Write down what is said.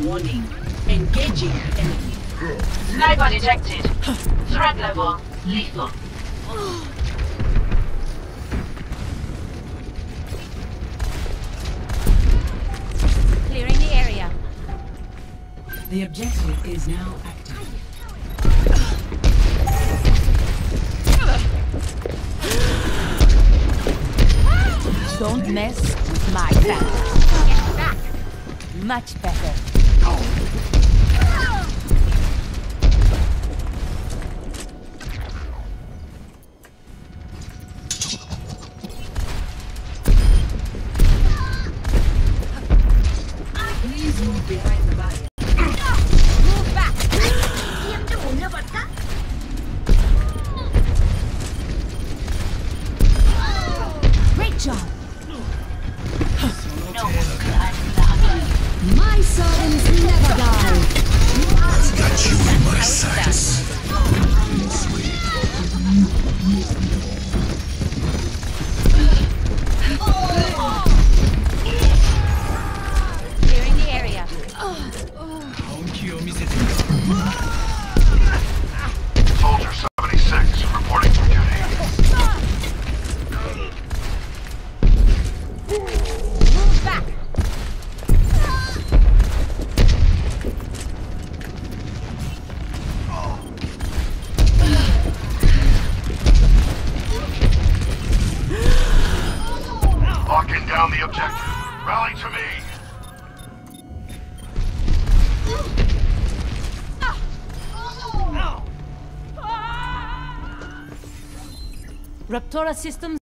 Warning. Engaging enemy. Sniper detected. Threat level lethal. Clearing the area. The objective is now active. Don't mess with my family. Get back. Much better. Please move behind the barrier. Move back. Great job. My sons never die. I've got you in my sights. Clearing the area. Soldier 76 reporting for duty. Move back. Locking down the objective. Rally to me. Raptora systems